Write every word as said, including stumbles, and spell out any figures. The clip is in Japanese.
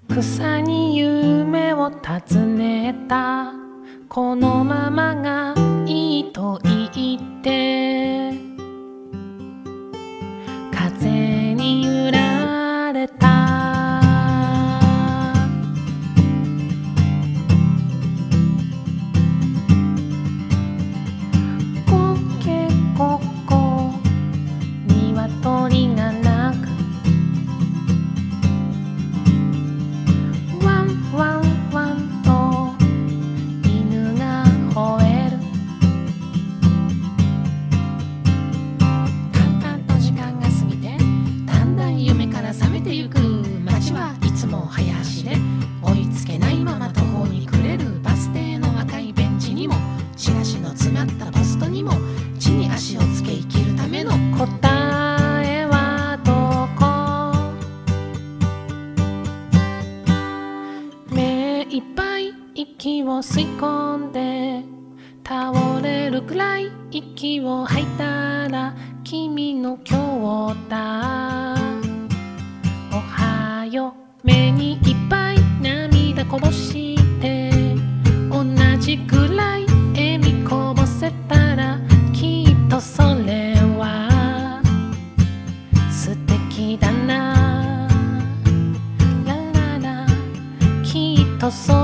草に夢を尋ねた。このままがいいと言って風に揺られた。コケココ鶏が鳴く。ワンワンワンと犬が吠える。淡々と時間が過ぎてだんだん夢から覚めてゆく。街はいつも早足で追いつけないまま途方に暮れる。バス停の赤いベンチにもチラシの詰まったポストにも地に足をつけ生きるための答えはどこ。目いっぱい息を吸い込んで倒れるくらい息を吐いたら君の今日だ。おはよう。目にいっぱい涙こぼして同じくらい笑みこぼせたらきっとそれは素敵だな。ラララきっとそ